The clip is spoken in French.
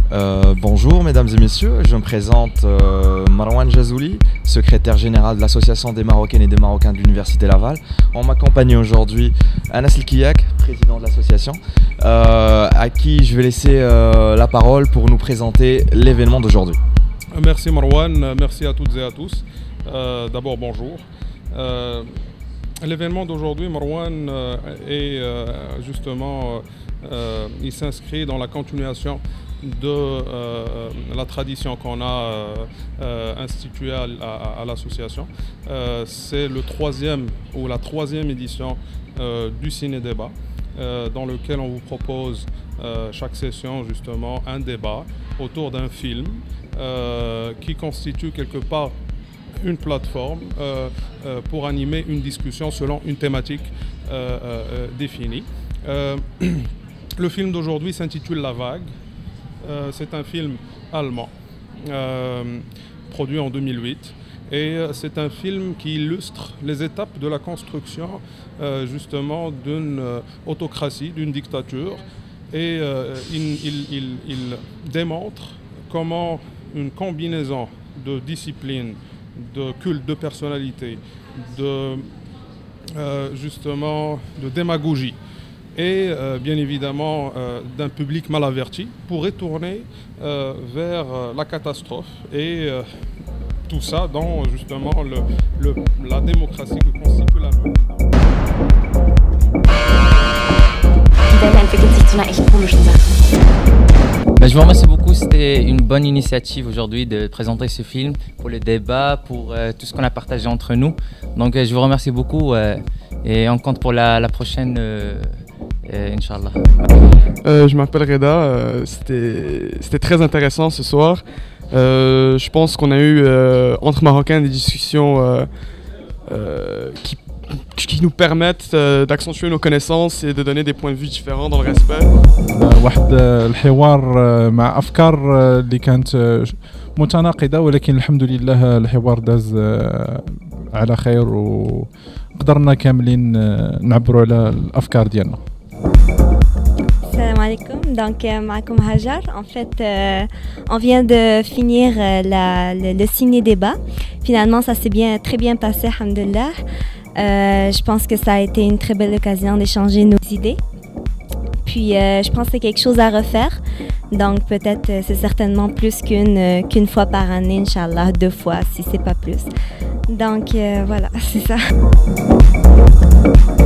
Bonjour mesdames et messieurs, je me présente Marwan Jazouli, secrétaire général de l'association des Marocaines et des Marocains de l'Université Laval. On m'accompagne aujourd'hui Anas Elkiyak, président de l'association, à qui je vais laisser la parole pour nous présenter l'événement d'aujourd'hui. Merci Marwan, merci à toutes et à tous. D'abord bonjour. L'événement d'aujourd'hui, Marwan, est justement, il s'inscrit dans la continuation de la tradition qu'on a instituée à l'association. C'est le troisième ou la troisième édition du ciné-débat, dans lequel on vous propose chaque session justement un débat autour d'un film qui constitue quelque part une plateforme pour animer une discussion selon une thématique définie. Le film d'aujourd'hui s'intitule La Vague. C'est un film allemand produit en 2008 et c'est un film qui illustre les étapes de la construction justement d'une autocratie, d'une dictature, et il démontre comment une combinaison de disciplines, de culte, de personnalité, justement de démagogie et bien évidemment d'un public mal averti pourrait tourner vers la catastrophe, et tout ça dans justement la démocratie que constitue la loi. Je vous remercie beaucoup, c'était une bonne initiative aujourd'hui de présenter ce film, pour le débat, pour tout ce qu'on a partagé entre nous. Donc je vous remercie beaucoup et on compte pour la prochaine, Inch'Allah. Je m'appelle Reda, c'était très intéressant ce soir. Je pense qu'on a eu entre Marocains des discussions qui nous permettent d'accentuer nos connaissances et de donner des points de vue différents dans le respect. واحد الحوار مع أفكار اللي كانت متناقضة، ولكن الحمد لله الحوار داز على خير وقدرنا كاملين نعبروا على الأفكار ديالنا. Salam alaikum, donc Maakoum Hajar. En fait, on vient de finir le ciné-débat. Finalement, ça s'est très bien passé, alhamdoulilah. Je pense que ça a été une très belle occasion d'échanger nos idées. Puis je pense que c'est quelque chose à refaire. Donc peut-être c'est certainement plus qu'une fois par année, Inch'Allah, 2 fois si c'est pas plus. Donc voilà, c'est ça.